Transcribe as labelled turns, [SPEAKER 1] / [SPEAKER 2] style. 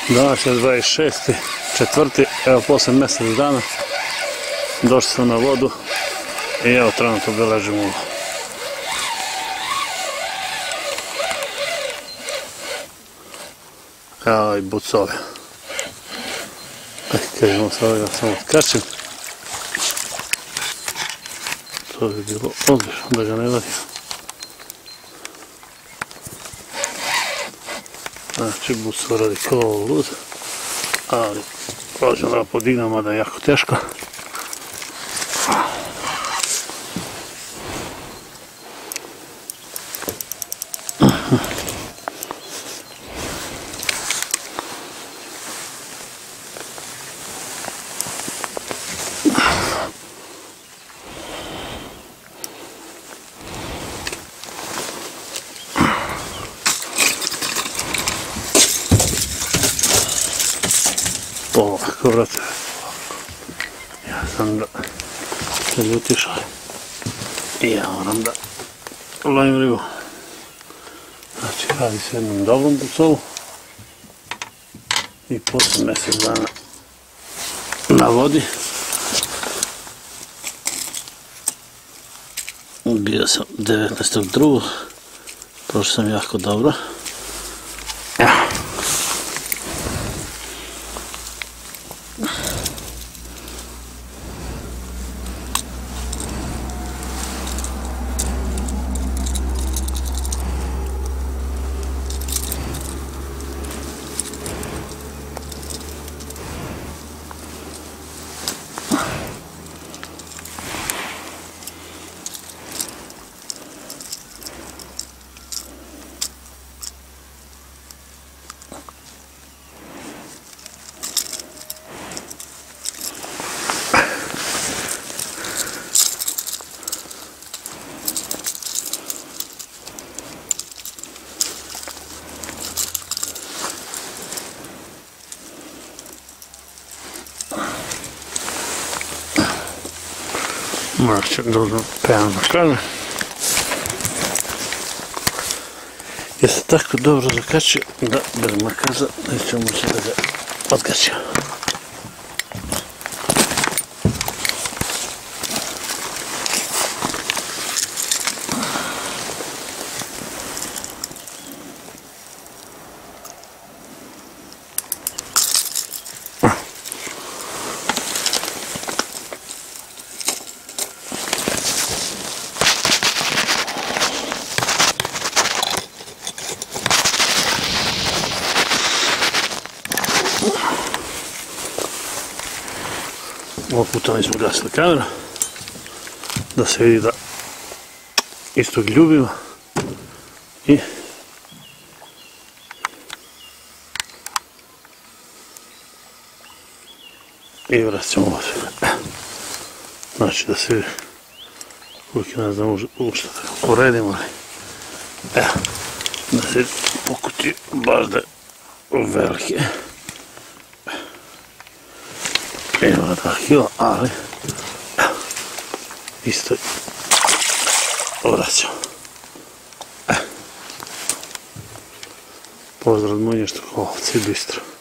[SPEAKER 1] Danas je 26.4. Evo posle mjesec dana došli smo na vodu i evo trenutno beležimo ulov. Evo i bucove. Kad imamo sada ga samo otkačim. To bi bilo odlično da ga ne vadim. Znači buco radi kao lud, ali prođem da ga podignem, mada je jako teško. Ovako, brate, ja sam da se ljutiš, ali i ja moram da lovim ribu. Znači, radi se jednom dobrom bucovu i posle mjesec dana na vodi. Bio sam 19.2. Prošao sam jako dobro. Morat ću da uzmem pevan na kraju. Jer se tako dobro zakačio da bez makaza neću moći da ga odkačio. Ovog puta nismo gasili kameru, da se vidi da istog ljubimo i vraćamo ovo sve. Znači da se vidi uvijek ne znam ušta da ga uredimo, ali evo, da se pokuti baš da je velike. Ima 2 kila, ali isto vraćamo. Pozdrav od Munještog Ovci Bistro.